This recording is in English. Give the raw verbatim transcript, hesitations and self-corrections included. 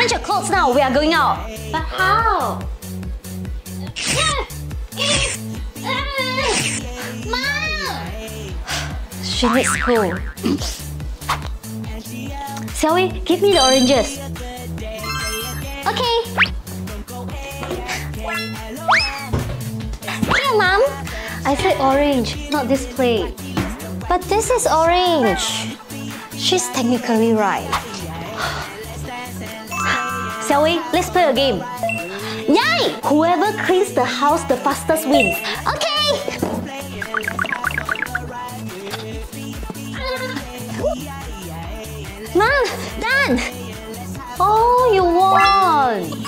Change your clothes now. We are going out. But how? Mom! She needs school. Shall we? Give me the oranges. Okay. Here, Mom. I said orange, not this plate. But this is orange. She's technically right. Shall we? Let's play a game. Yay! Whoever cleans the house the fastest wins. Okay! Mom, done! Oh, you won!